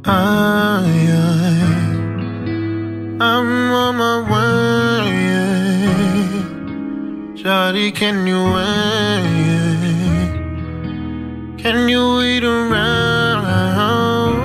I'm on my way. Shawty, can you wait? Can you wait around?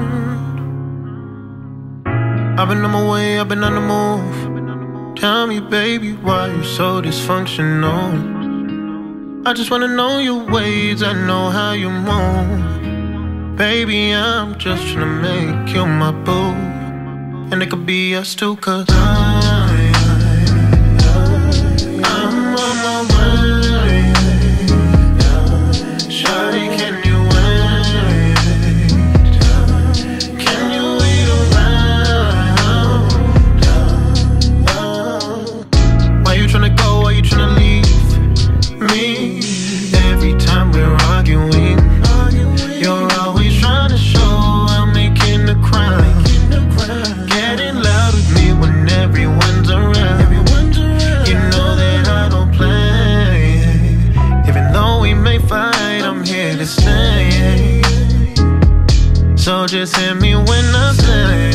I've been on my way, I've been on the move. Tell me, baby, why you so dysfunctional? I just wanna know your ways, I know how you move. Baby, I'm just tryna make you my boo, and it could be us too, cause I'm on my way. Shawty, can you wait? Can you wait around? Why you tryna go, why you tryna leave me? Every time we're arguing, you're always trying to show I'm making a crime. Getting loud with me when everyone's around. You know that I don't play. Even though we may fight, I'm here to stay. So just hit me when I say